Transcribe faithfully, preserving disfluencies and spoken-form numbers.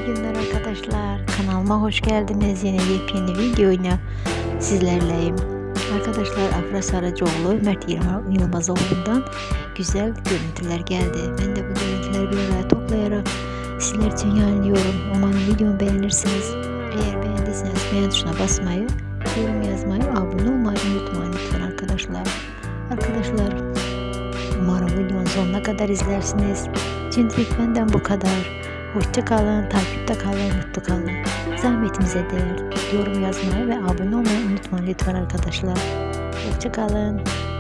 günler arkadaşlar. Kanalıma hoş geldiniz. Yine yepyeni videoyla sizlerleyim. Arkadaşlar Afra Saracoğlu, Mert Yılmazoğlu'ndan güzel görüntüler geldi. Ben de bu görüntüleri bir araya toplayarak sizler için yayınlıyorum. Umarım videomu beğenirsiniz. Eğer beğendiyseniz beğen tuşuna basmayı, yorum yazmayı, abone olmayı unutmayın lütfen arkadaşlar. Arkadaşlar umarım videonun sonuna kadar izlersiniz. Şimdilik benden bu kadar. Hoşça kalın, takipte kalın, mutlu kalın. Zahmetimize değer. Yorum yazmayı ve abone olmayı unutmayın lütfen arkadaşlar. Hoşça kalın.